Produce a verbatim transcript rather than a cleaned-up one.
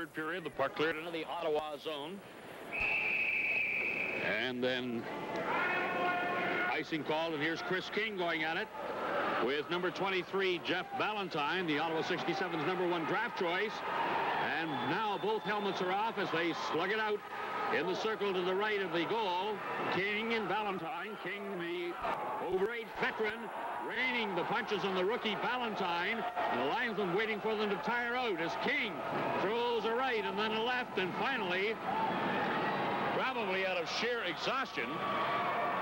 third period. The puck cleared into the Ottawa zone. And then icing called, and here's Kris King going at it with number twenty-three, Jeff Ballantyne, the Ottawa sixty-seven's number one draft choice. And now both helmets are off as they slug it out in the circle to the right of the goal. King and Ballantyne. King, the over eight veteran, raining the punches on the rookie Ballantyne. And the linesman waiting for them to tire out as King throws a right and then a left, and finally, probably out of sheer exhaustion,